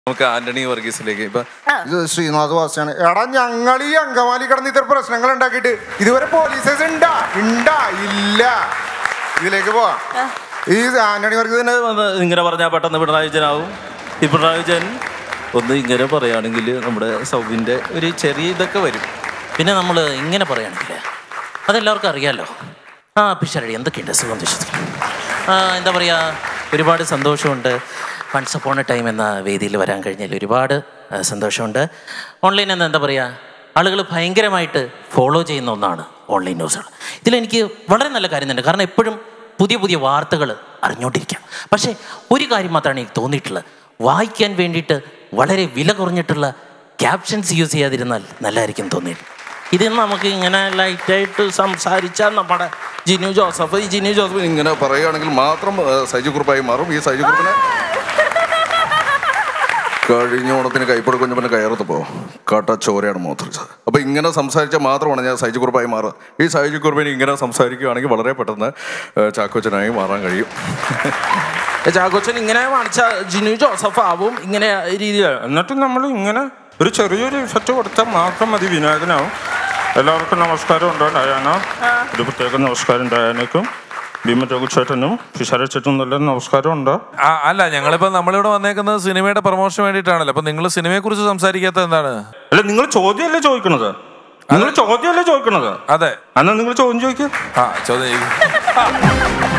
നമുക്ക് ആന്റണി വർഗീസിലേക്ക് ഇപ്പൊ ഇത് ശ്രീനാഥ് വാസിയാണ്. എടാ ഞങ്ങൾ ഈ അങ്കമാലി കിടന്ന് ഇത്ര പ്രശ്നങ്ങൾ ഉണ്ടാക്കിയിട്ട് ഇതുവരെ പോലീസേഴ്സ് ഇല്ല. ഇതിലേക്ക് പോവാം. ഈ ആന്റണി വർഗീസിന്റെ ഇങ്ങനെ പറഞ്ഞാൽ പെട്ടെന്ന് പിണറായി വിജയനാവും. ഈ പിണറായി വിജയൻ ഒന്ന് ഇങ്ങനെ പറയുകയാണെങ്കിൽ നമ്മുടെ സൗബിൻ്റെ ഒരു ചെറിയ ഇതൊക്കെ വരും. പിന്നെ നമ്മൾ ഇങ്ങനെ പറയുകയാണെങ്കിൽ അതെല്ലാവർക്കും അറിയാമല്ലോ. പിഷാരടി എന്തൊക്കെയുണ്ട് സുഖം വിശ്വസിക്കും. എന്താ പറയുക, ഒരുപാട് സന്തോഷമുണ്ട്. വൺസ് അപ്പോൺ എ ടൈം എന്ന വേദിയിൽ വരാൻ കഴിഞ്ഞാൽ ഒരുപാട് സന്തോഷമുണ്ട്. ഓൺലൈൻ എന്താ പറയുക, ആളുകൾ ഭയങ്കരമായിട്ട് ഫോളോ ചെയ്യുന്ന ഒന്നാണ് ഓൺലൈൻ ന്യൂസുകൾ. ഇതിലെനിക്ക് വളരെ നല്ല കാര്യം തന്നെ, കാരണം എപ്പോഴും പുതിയ പുതിയ വാർത്തകൾ അറിഞ്ഞുകൊണ്ടിരിക്കാം. പക്ഷേ ഒരു കാര്യം മാത്രമാണ് എനിക്ക് തോന്നിയിട്ടുള്ളത്, വായിക്കാൻ വേണ്ടിയിട്ട് വളരെ വില കുറഞ്ഞിട്ടുള്ള ക്യാപ്ഷൻസ് യൂസ് ചെയ്യാതിരുന്നാൽ നല്ലതായിരിക്കും തോന്നിയിട്ട്. ഇത് നമുക്ക് ഇങ്ങനെ ലൈറ്റായിട്ട് സംസാരിച്ചാൽ നമ്മുടെ ജിനു ജോസഫ് ഇങ്ങനെ പറയുകയാണെങ്കിൽ മാത്രം സൈജു കുറുപ്പായി മാറും. ഈ സൈജു കുറുപ്പിനെ കഴിഞ്ഞ ഓണത്തിന് കൈപ്പട കുഞ്ഞപ്പനെ കയറത്ത് പോകും, കാട്ട ചോരയാണ് മോത്രിച്ചത്. അപ്പോൾ ഇങ്ങനെ സംസാരിച്ചാൽ മാത്രമാണ് ഞാൻ സൈജു കുറുപ്പായി മാറുക. ഈ സൈജു കുറുപ്പിന് ഇങ്ങനെ സംസാരിക്കുകയാണെങ്കിൽ വളരെ പെട്ടെന്ന് ചാക്കോച്ചനായി മാറാൻ കഴിയും. ചാക്കോച്ചൻ ഇങ്ങനെ കാണിച്ചാൽ ജിനു ജോസഫ് ആവും ഇങ്ങനെ രീതിയിൽ. എന്നിട്ട് നമ്മൾ ഇങ്ങനെ ഒരു ചെറിയൊരു ഇഫക്റ്റ് കൊടുത്താൽ മാത്രം മതി, വിനായകനാവും. എല്ലാവർക്കും നമസ്കാരം ഉണ്ടോ ഡയാന? ഒരു പ്രത്യേക നമസ്കാരം ഡയാനക്കും ഭീമചേട്ടനും പിഷാരച്ചേട്ടനും നല്ല നമസ്കാരം ഉണ്ടോ? അല്ല, നമ്മളിവിടെ വന്നേക്കുന്നത് സിനിമയുടെ പ്രൊമോഷന് വേണ്ടിയിട്ടാണല്ലോ. അപ്പൊ നിങ്ങൾ സിനിമയെ കുറിച്ച് സംസാരിക്കാത്ത എന്താണ്? അല്ല, നിങ്ങൾ ചോദ്യമല്ലേ ചോദിക്കണത്? അതെ, എന്നാ നിങ്ങൾ ചോദ്യം ചോദിക്കുക. ചോദ്യം